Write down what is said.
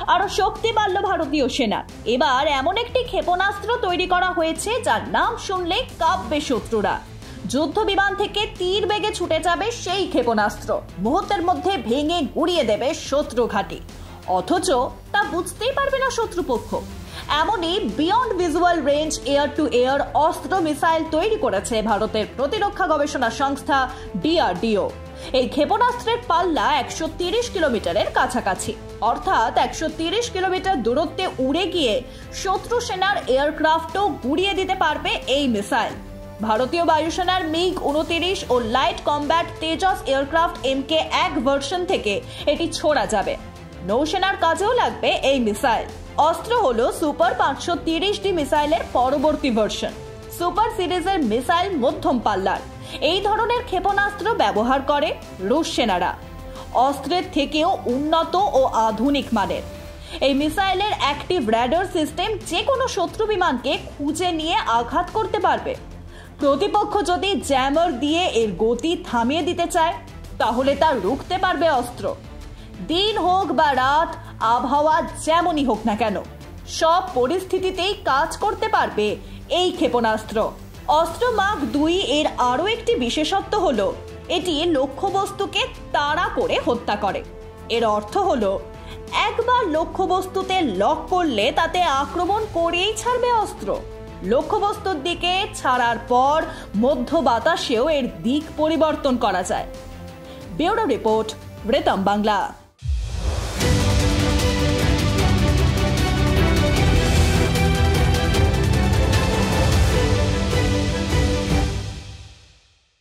আরো শক্তি বাড়ল ভারতীয় সেনার। এবার এমন একটি ক্ষেপণাস্ত্র তৈরি করা হয়েছে যার নাম শুনলে কাঁপবে শত্রুরা। যুদ্ধ বিমান থেকে তীর বেগে ছুটে যাবে সেই ক্ষেপণাস্ত্র, মুহূর্তের মধ্যে ভেঙে গুড়িয়ে দেবে শত্রু ঘাঁটি, অথচ তা বুঝতেই পারবে না শত্রুপক্ষ। এমনই beyond visual range air to air অস্ত্র মিসাইল তৈরি করেছে ভারতের প্রতিরক্ষা গবেষণা সংস্থা DRDO। এই ক্ষেপণাস্ত্রের পাল্লা 130 কিলোমিটারের কাছাকাছি, অর্থাৎ 130 কিলোমিটার দূরত্বে উড়ে গিয়ে শত্রু সেনার এয়ারক্রাফটও গুড়িয়ে দিতে পারবে এই মিসাইল। ভারতীয় বায়ুসেনার MiG-29 ও light combat Tejas aircraft MK-1 version থেকে এটি ছোড়া যাবে। নৌসেনার কাজেও লাগবে এই মিসাইল। অস্ত্র হলো সুপার 530D মিসাইলের পরবর্তী ভার্সন। সুপার সিরিজের মিসাইল মধ্যম পাল্লার। এই ধরনের ক্ষেপণাস্ত্র ব্যবহার করে রুশ সেনারা, অস্ত্রের থেকেও উন্নত ও আধুনিক মানের। এই মিসাইলের অ্যাক্টিভ র্যাডার সিস্টেম যে কোনো শত্রু বিমানকে খুঁজে নিয়ে আঘাত করতে পারবে। প্রতিপক্ষ যদি জ্যামার দিয়ে এর গতি থামিয়ে দিতে চায়, তাহলে তা রুখতে পারবে অস্ত্র। দিন হোক বা রাত, আবহাওয়া যেমনই হোক না কেন, সব পরিস্থিতিতেই কাজ করতে পারবে এই ক্ষেপণাস্ত্র। অস্ত্র মার্ক 2 এর আরও একটি বিশেষত্ব হলো এটি লক্ষ্যবস্তুকে তাড়া করে হত্যা করে। এর অর্থ হলো একবার লক্ষ্যবস্তুতে লক করলে তাতে আক্রমণ করেই ছাড়বে অস্ত্র। লক্ষ্যবস্তুর দিকে ছাড়ার পর মধ্য বাতাসেও এর দিক পরিবর্তন করা যায়। Bureau report, Ritam Bangla.